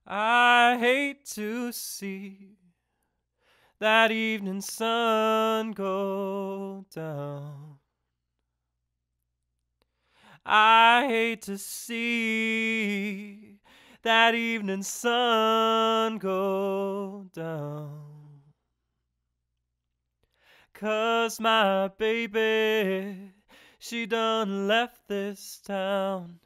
I hate to see that evening sun go down. I hate to see that evening sun go down. 'Cause my baby, she done left this town.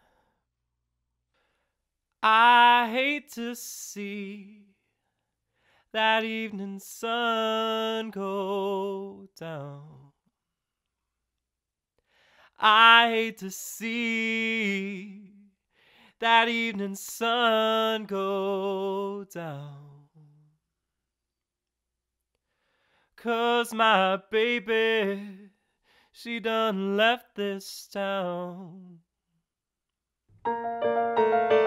I hate to see that evening sun go down. I hate to see that evening sun go down. 'Cause my baby, she done left this town.